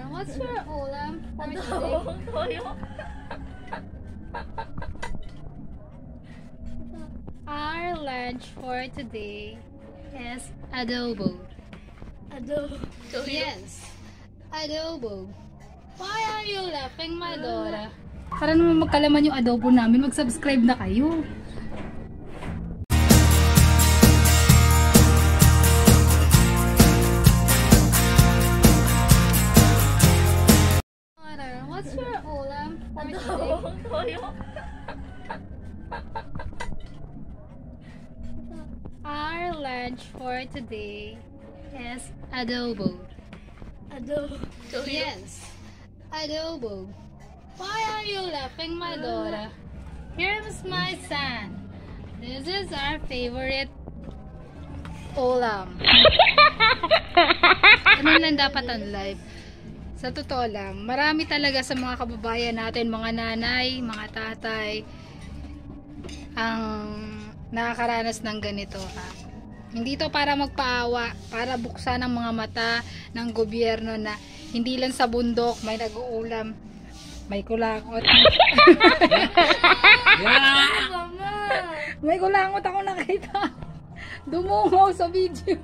What's your ulam for today? Our lunch for today is adobo. Adobo. Yes, adobo. Why are you laughing, my Dora? Para naman magkalaman yung adobo namin, mag-subscribe na kayo. What's your ulam for today? Our lunch for today is adobo. Adobo. Yes, adobo. Why are you laughing, my Dora? Here's my son. This is our favorite ulam. Ano lang dapat ang life? Sa totoo lang, marami talaga sa mga kababayan natin, mga nanay, mga tatay, ang nakakaranas ng ganito, ha. Hindi to para magpaawa, para buksan ang mga mata ng gobyerno na hindi lang sa bundok may nag-uulam, may kulangot. May kulangot ako nakita. Dumungaw sa video.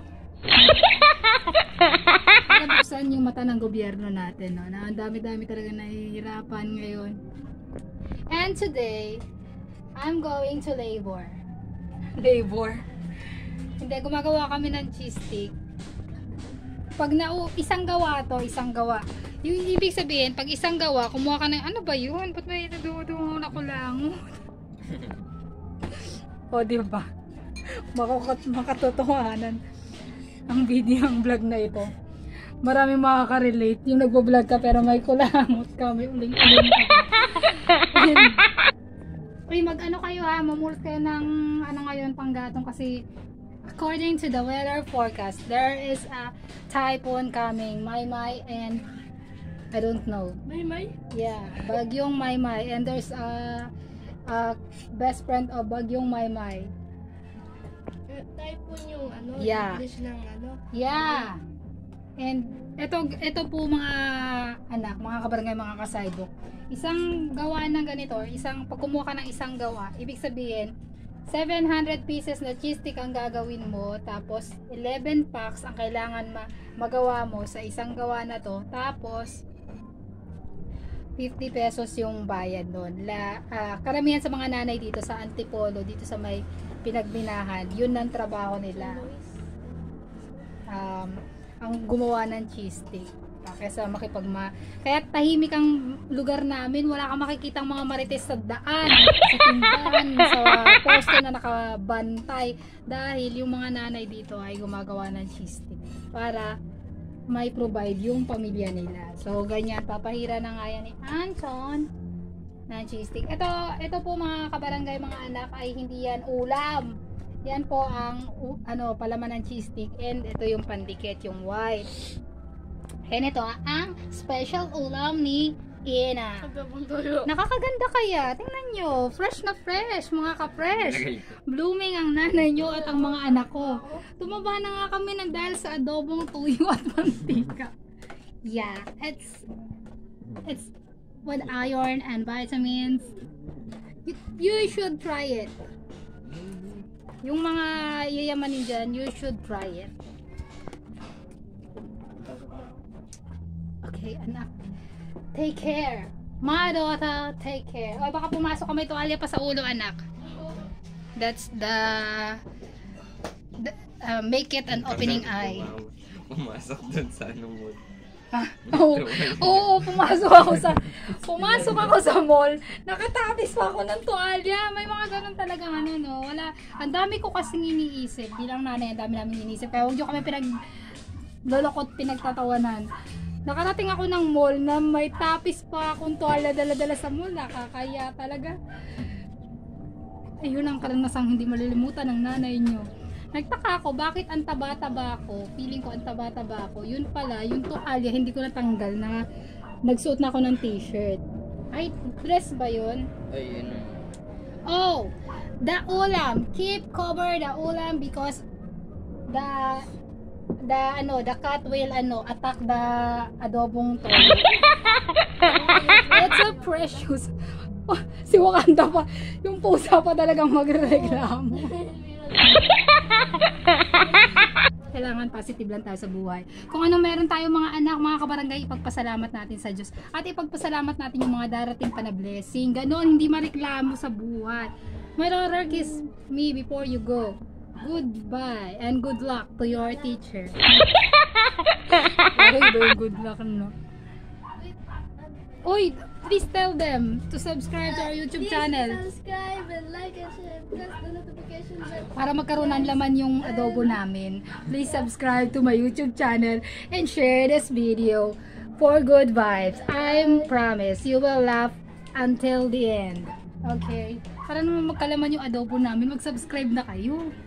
Para buksan yung mata ng gobyerno natin, no? Na ang dami-dami talaga nahihirapan ngayon. And today, I'm going to labor. Labor? Hindi, gumagawa kami ng cheese stick. Pag isang gawa to, isang gawa. Yung ibig sabihin, pag isang gawa, kumuha ka ng, ano ba yun? Ba't may nadudungaw na kulangot? O, diba? Makatotohanan ang video, ang vlog na ito. Maraming makaka-relate. Yung nagbo-vlog ka pero may kulangot ka, may uling-uling ka. Uy, mag-ano kayo ha, mamulot kayo ng ano ngayon, panggatong, kasi according to the weather forecast, there is a typhoon coming, Maymay, and I don't know. Maymay? Yeah, Bagyong Maymay, and there's a best friend of Bagyong Maymay. Typhoon yung ano, Yeah. English ng ano. Yeah. And ito po mga anak, mga kabarangay, mga kasaybok. Isang gawa ng ganito, pag kumuha ka ng isang gawa, ibig sabihin 700 pieces na cheese stick ang gagawin mo, tapos 11 packs ang kailangan magawa mo sa isang gawa na to, tapos 50 pesos yung bayad doon. Karamihan sa mga nanay dito sa Antipolo, dito sa may Pinagbinahan, yun ang trabaho nila. Ang gumawa ng cheese stick. Kaysa kaya tahimik ang lugar namin, wala kang makikitang mga marites sa daan, sa tindahan, sa poste na nakabantay, dahil yung mga nanay dito ay gumagawa ng cheese stick para may provide yung pamilya nila. So ganyan, papahira na nga yan ni Anton ng cheese stick. Ito po mga kabarangay, mga anak, ay hindi yan ulam. Yan po ang palaman ng cheese stick, and ito yung pandikit, yung white. And ito ang special ulam ni Ina. Nakakaganda kaya. Tingnan nyo. Fresh na fresh. Mga ka-fresh. Blooming ang nanay nyo at ang mga anak ko. Tumaba na nga kami dahil sa adobong tuyo at mantika. Yeah. It's with iron and vitamins. You should try it. Yung mga yayamanin dyan, you should try it. Okay, anak. Take care. My daughter, take care. O, baka pumasok ka, may tuwalya pa sa ulo, anak. That's the make it an opening eye. Pumasok dun sa ano mo. Oo, pumasok ako sa mall. Nakatapis pa ako ng tuwalya. May mga ganun talagang no. Wala. Ang dami ko kasing iniisip. Bilang nanay, ang dami namin iniisip. Kaya huwag nyo kami lolokot, pinagtatawanan. Nakarating ako ng mall na may tapis pa akong tuwalya dala-dala sa mall. Nakakaya talaga. Ayun ang karanasang hindi malilimutan ng nanay nyo. Nagtaka ako, bakit ang taba-taba ko? Feeling ko ang taba-taba ko. Yun pala, yung tuwalya, hindi ko natanggal na nagsuot na ako ng t-shirt. Ay, dress ba yun? Ay, yun. Oh, the ulam. Keep cover the ulam because the cat will attack the adobong toyo. It's so precious. Oh, si Wakanda pa, yung pusa pa talagang magrereklamo. Kailangan positive lang tayo sa buhay. Kung anong meron tayo mga anak, mga kabarangay, ipagpasalamat natin sa Diyos. At ipagpasalamat natin yung mga darating pa na blessing. Ganon, hindi mareklamo sa buhay. My daughter, kiss me before you go. Goodbye and good luck to your teacher. Parang ba yung good luck, no? Uy, please tell them to subscribe to our YouTube channel. Subscribe and like and share. Press the notification bell. Para magkaroon ng laman yung adobo namin. Please subscribe to my YouTube channel and share this video for good vibes. I promise you will laugh until the end. Okay? Para naman magkalaman yung adobo namin, mag-subscribe na kayo.